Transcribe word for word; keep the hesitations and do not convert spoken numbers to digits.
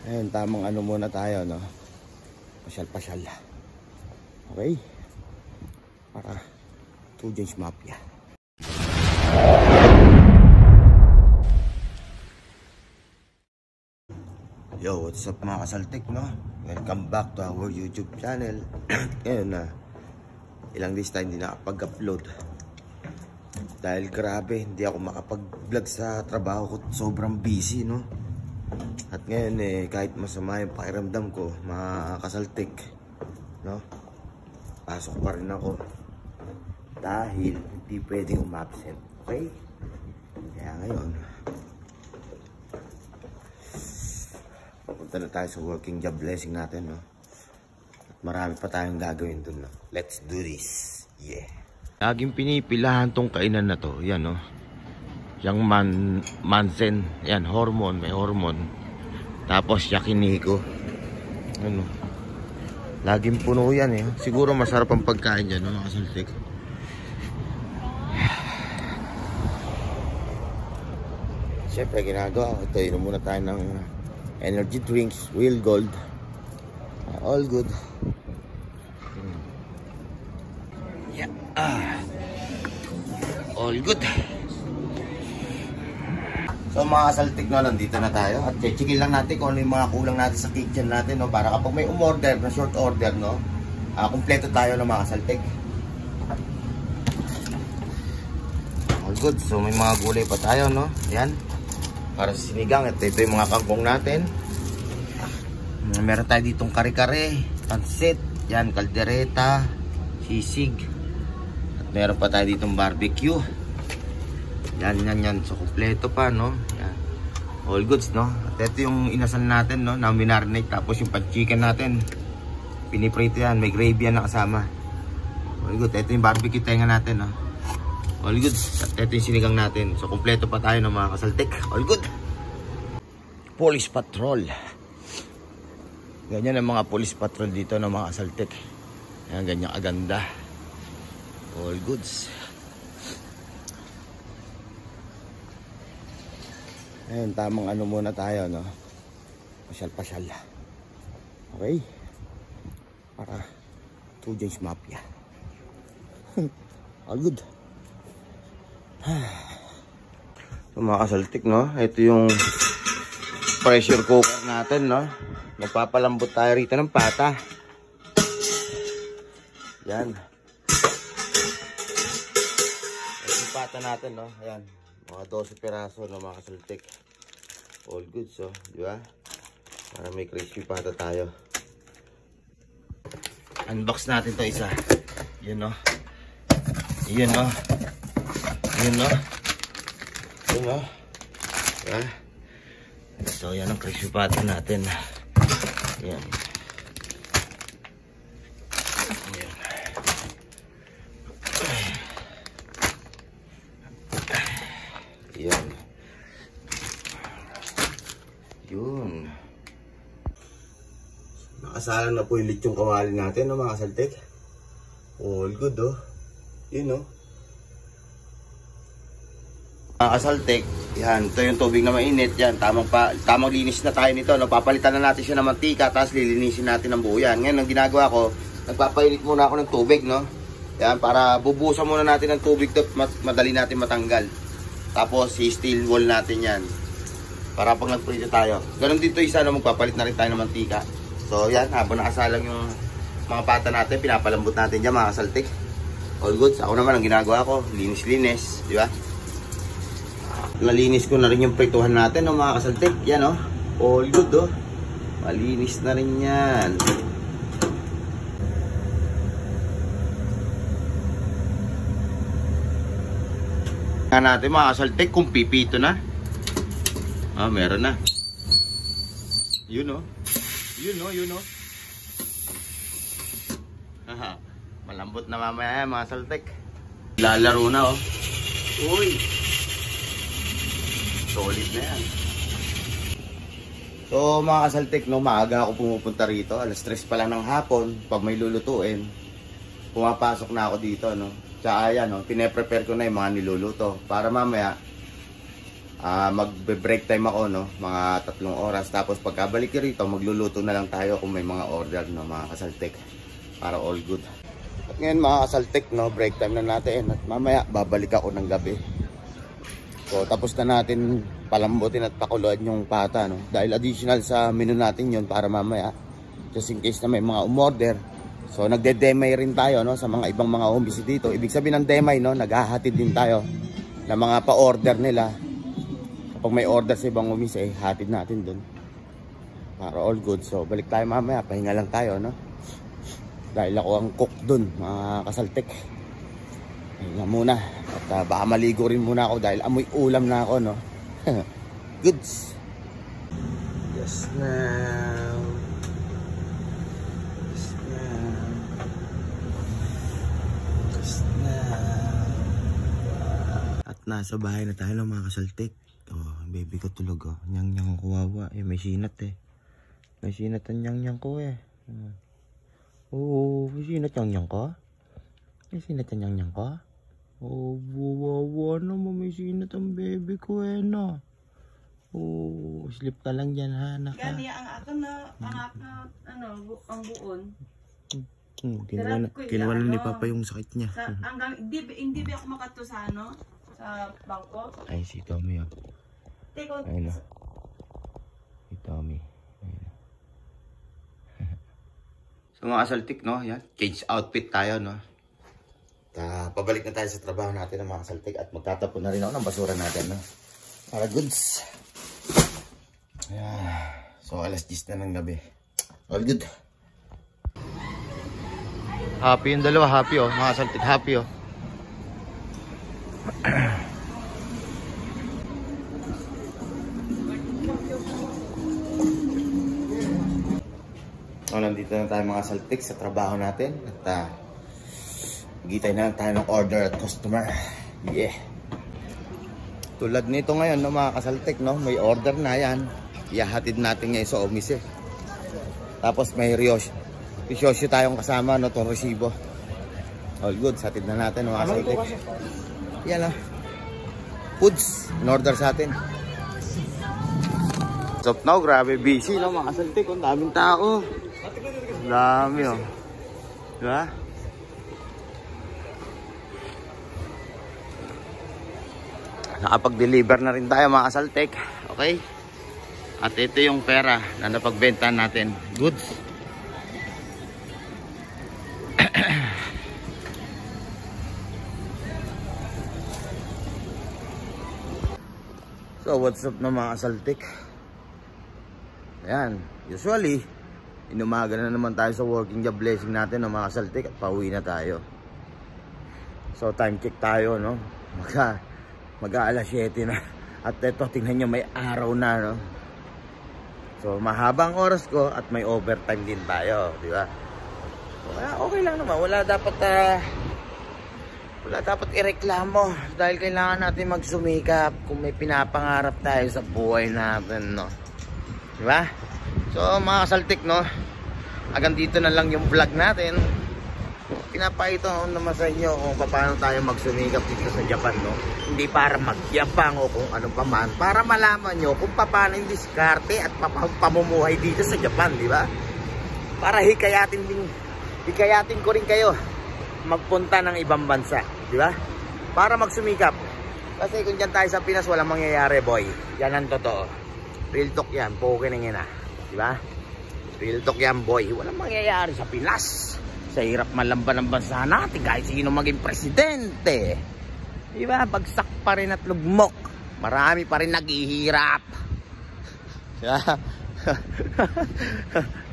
Ayun, tamang ano muna tayo, no? Pasyal-pasyal. Okay? Para Two Joints Mafia. Yo, what's up mga kasaltik, no? Welcome back to our YouTube channel. Ngayon na, ilang days tayo hindi nakapag-upload. Dahil grabe, hindi ako makapag-vlog sa trabaho ko. Sobrang busy, no? At ngayon eh, kahit masama yung pakiramdam ko, mga kasaltik, no? Pasok pa rin ako. Dahil hindi pwedeng umabsent. Okay? Kaya ngayon, punta na tayo sa working job blessing natin, no? At marami pa tayong gagawin dun, no? Let's do this. Yeah. Laging pinipilahan tong kainan na to. Yan, no? Yang man, mansen. Yan, hormone. May hormone. Tapos yakiniko. Ano? Laging puno yan, eh. Siguro masarap ang pagkain dyan, no? Mga kasaltik. Siyempre, ginagawa. Ito, inom muna tayo ng energy drinks, Real Gold, uh, all good. hmm. Yeah, ah. All good. So mga kasaltik, no, nandito na tayo at checkin lang natin kung ano yung mga kulang natin sa kitchen natin, no, para kapag may umorder na short order, no, uh, kumpleto tayo ng mga kasaltik. All good. So may mga gulay pa tayo, no, yan para sa sinigang. At ito yung mga kangkong natin. Meron tayo ditong kare-kare, pansit, yan, kaldereta, sisig. At meron pa tayo ditong barbecue. Yan, yan, yan. So, kompleto pa, no? Yan. All goods, no? At ito yung inasal natin, no? Na minarinate. Tapos yung pan-chicken natin, piniprito yan. May gravy yan na kasama. All good. Ito yung barbecue tenga natin, no? All good. At ito yung sinigang natin. So, kompleto pa tayo ng mga kasaltik. All good. Police patrol. Ganyan ang mga police patrol dito ng mga kasaltik. Ayan, ganyan aganda. All goods. Ayan, tamang ano muna tayo, no? Pasyal-pasyal. Okay? Para Two Joints Mafia. All good. So, mga kasaltik, no? Ito yung pressure cooker natin, no? Magpapalambot tayo rito ng pata. Yan. Ito yung pata natin, no? Ayan. Mga twelve piraso, no, mga kasaltik. All good, so. Di ba? Para may crispy pata tayo. Unbox natin to isa. Yun, no? Yun, no? Yun, no? Yun, no? Diba? So, yan ang crispy pata natin. Yan. Yan. Yan. Yun. Nakasalang na po yung lechong kawali natin, no, mga kasaltik. All good, oh. Yun, no? Mga kasaltik, yan, ito yung tubig na mainit, yan, tamang, pa, tamang linis na tayo nito, no? Papalitan na natin siya ng mantika, tapos lilinisin natin ng buo yan. Ngayon, ang ginagawa ko, nagpapainit muna ako ng tubig, no? Yan, para bubusan muna natin ng tubig, to, madali natin matanggal. Tapos, i-steel wall natin yan, para pag nagprito tayo. Ganun dito isa, no? Magpapalit na rin tayo ng mantika. So, yan, habang nakasalang yung mga pata natin, pinapalambot natin dyan, mga kasaltik. All good. Ako naman, ang ginagawa ko, linis-linis, di ba? Nalinis ko na rin yung prituhan natin, no, mga kasaltik. Yan, oh. All good, oh. Malinis na rin yan. Tingnan natin, mga kasaltik, kung pipito na. Ah, meron na. Yun, oh. Yun, oh, yun, oh. Haha. Malambot na mamaya yan, mga kasaltik. Lalaro na, oh. Uy. Solid na yan. So mga kasaltik, no, maaga ako pumupunta rito. Alas tres pa lang ng hapon. Pag may lulutuin, pumapasok na ako dito, no. Tsaka yan, no, pine-prepare ko na yung mga niluluto para mamaya uh, magbe-break time ako, no, mga tatlong oras. Tapos pagkabalik ko rito, magluluto na lang tayo kung may mga order, no, mga kasaltek, para all good. At ngayon mga kasaltek, no, break time na natin. At mamaya babalik ako ng gabi. So tapos na natin palambutin at pakuluan yung pata, no, dahil additional sa menu natin yon para mamaya, just in case na may mga umorder. So nagde-demay rin tayo, no, sa mga ibang mga home visit dito. Ibig sabihin ng demay, no, naghahatid din tayo ng mga pa-order nila. Kapag may order sa ibang home visit, eh, hatid natin dun para all good. So balik tayo mamaya, pahinga lang tayo, no, dahil ako ang cook dun, mga kasaltek. Pahinga muna. At uh, baka maligo rin muna ako dahil amoy ulam na ako, no. Goods. Yes now. Nasa bahay na tayo ng mga kasaltik. Oh, baby ko tulog, oh. Nyang nyang kuwawa. Eh, may sinat eh. May sinat ang nyang nyang ko eh. Oh, may sinat ang nyang ko? May sinat ang nyang nyang ko? Oh, wawa naman. May sinat ang baby ko eh, no? Oh, sleep ka lang dyan, ha, anak. Gani ang ako na, anak na, ano, bu ang buon. Hmm, kinuha na, kinuha na ni Papa yung sakit niya. Sa, hanggang, hindi, hindi ba ako makato sa ano? Sa bangko? Ay, si Tommy, oh. Teko. Ayun, oh. Si Tommy. Ayun. So mga kasaltik, no? Yan. Cage outfit tayo, no? Ta, pabalik na tayo sa trabaho natin ng mga kasaltik at magtatapon na rin ako ng basura natin, no? Para goods. Ayan. So alas diyes na ng gabi. All good. Happy yung dalawa, happy, oh. Mga kasaltik, happy, oh. So, nandito na tayo mga saltik sa trabaho natin at uh, magitay na lang tayo ng order at customer. Yeah. Tulad nito ngayon, no, mga kasaltik, no, may order na yan. Ihahatid natin ngayon sa omise. Tapos may Ryosho. Ryosho tayong kasama, no, itong resibo. All good, hatid na natin mga kasaltik. Yan, oh. Foods, in order sa atin. So now, grabe busy, no, mga kasaltik. Ang daming tao. Ang dami, oh. Diba? Nakapag-deliver na rin tayo mga kasaltek. Okay? At ito yung pera na napagbenta natin. Goods. So what's up na mga kasaltik? Ayan. Usually, inumaga na naman tayo sa working job blessing natin ng mga kasaltik at pauwi na tayo. So time check tayo, no? Magka mag-aalas siyete na. At ito, tingnan nyo, may araw na, no? So, mahabang oras ko at may overtime din tayo, di ba? So, okay lang naman. Wala dapat, uh, wala dapat ireklamo dahil kailangan natin magsumikap kung may pinapangarap tayo sa buhay natin, no? Di ba? So, mga kasaltik, no? Hanggang dito na lang yung vlog natin. Pinapakita ko naman sa inyo kung paano tayo magsumikap dito sa Japan, no? Hindi para magyabang o kung ano pa man, para malaman nyo kung paano yung diskarte at pamumuhay dito sa Japan, di ba? Para hikayatin din, hikayatin ko rin kayo magpunta ng ibang bansa, di ba? Para magsumikap. Kasi kung dyan tayo sa Pinas, walang mangyayari, boy. Yan ang totoo. Real talk yan, poke na nga, di ba? Real talk yan, boy. Walang mangyayari sa Pinas. Sa hirap malamban ng bansa natin kahit sino maging presidente, diba? Bagsak pa rin at lugmok, marami pa rin naghihirap.